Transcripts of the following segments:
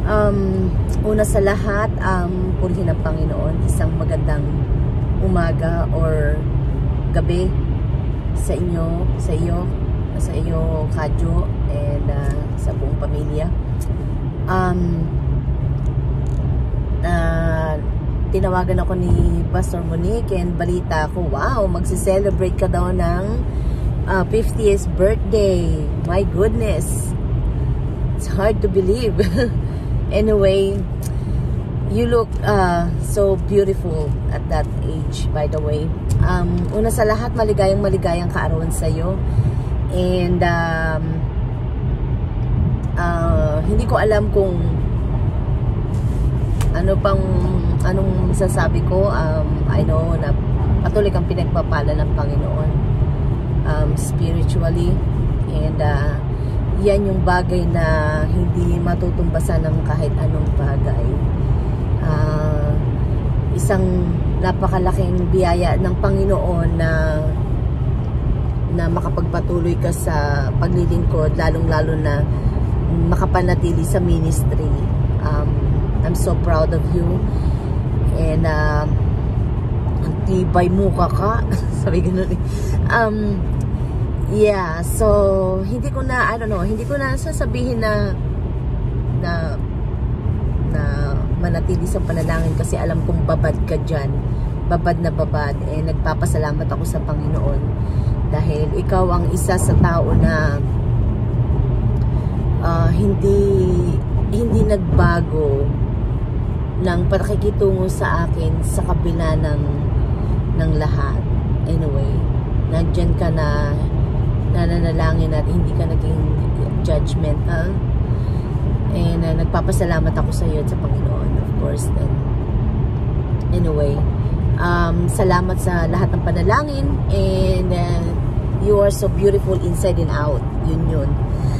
Una sa lahat, purihin ang Panginoon. Isang magandang umaga or gabi sa iyo, Kadyo, and sa buong pamilya. Tinawagan ako ni Pastor Monique and balita ko, wow, magsi-celebrate ka daw ng 50th birthday. My goodness. It's hard to believe. Anyway, you look so beautiful at that age, by the way. Una sa lahat, maligayang kaarawan sa'yo. And hindi ko alam kung anong sasabi ko. I know na patuloy kang pinagpapala ng Panginoon spiritually, and yan yung bagay na hindi matutumbasan ng kahit anong bagay. Isang napakalaking biyaya ng Panginoon na makapagpatuloy ka sa paglilingkod, lalong-lalo na makapanatili sa ministry. I'm so proud of you, and ang tibay mo ka sabi ganun eh. Yeah, so hindi ko na sasabihin na manatili sa panalangin, kasi alam kong babad ka dyan, babad na babad, and nagpapasalamat ako sa Panginoon dahil ikaw ang isa sa tao na hindi nagbago ng pakikitungo sa akin sa kabila ng lahat. Anyway, nandyan ka na nananalangin at hindi ka naging judgmental, and nagpapasalamat ako sa iyo at sa Panginoon, of course. Then anyway, salamat sa lahat ng panalangin, and you are so beautiful inside and out. Yun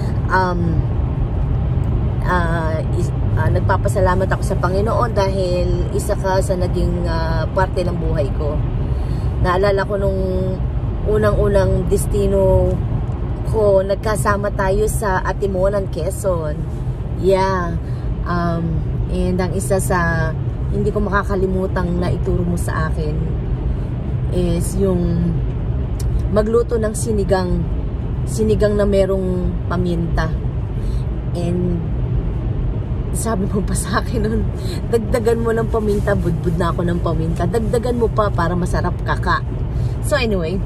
nagpapasalamat ako sa Panginoon dahil isa ka sa naging parte ng buhay ko. Naalala ko nung unang-unang destino ko, nagkasama tayo sa Atimonan, Quezon. Yeah. And ang isa sa hindi ko makakalimutang na ituro mo sa akin is yung magluto ng sinigang na merong paminta. And sabi mo pa sa akin nun, dagdagan mo ng paminta, budbud na ako ng paminta, dagdagan mo pa para masarap kaka. So anyway,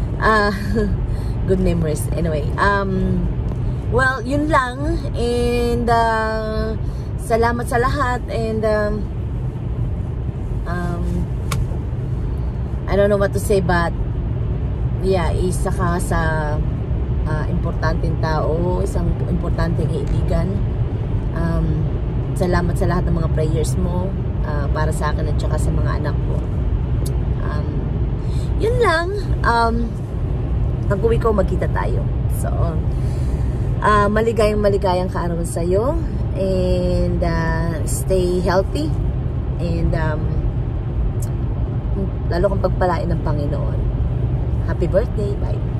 good memories. Anyway, well, yun lang, and salamat sa lahat, and I don't know what to say, but yeah, isa ka sa importanteng tao, isang importanteng kaibigan. Salamat sa lahat ng mga prayers mo para sa akin at saka sa mga anak ko. Yun lang. Pag-uwi ko, magkita tayo. So, maligayang kaarawan sa'yo, and stay healthy, and lalo kang pagpalain ng Panginoon. Happy birthday. Bye.